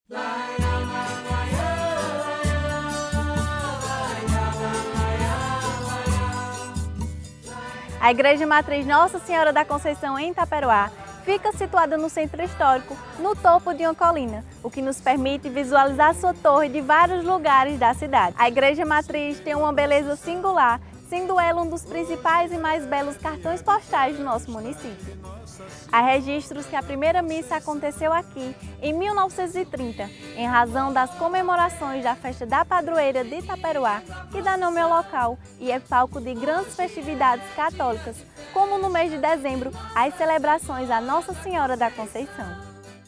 A Igreja Matriz Nossa Senhora da Conceição, em Itaperoá, fica situada no centro histórico, no topo de uma colina, o que nos permite visualizar sua torre de vários lugares da cidade. A Igreja Matriz tem uma beleza singular, sendo ela um dos principais e mais belos cartões postais do nosso município. Há registros que a primeira missa aconteceu aqui em 1930, em razão das comemorações da festa da padroeira de Itaperoá, que dá nome ao local e é palco de grandes festividades católicas, como no mês de dezembro, as celebrações à Nossa Senhora da Conceição.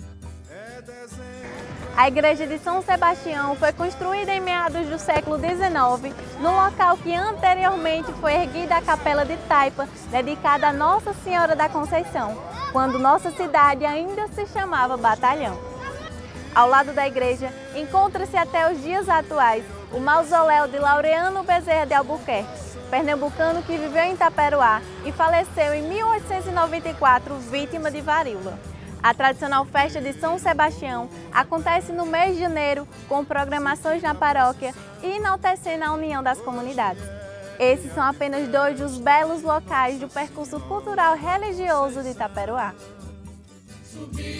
A igreja de São Sebastião foi construída em meados do século XIX, no local que anteriormente foi erguida a capela de taipa, dedicada a Nossa Senhora da Conceição, quando nossa cidade ainda se chamava Batalhão. Ao lado da igreja, encontra-se até os dias atuais o mausoléu de Laureano Bezerra de Albuquerque, pernambucano que viveu em Itaperoá e faleceu em 1894, vítima de varíola. A tradicional festa de São Sebastião acontece no mês de janeiro, com programações na paróquia e enaltecendo a união das comunidades. Esses são apenas dois dos belos locais do percurso cultural religioso de Itaperoá.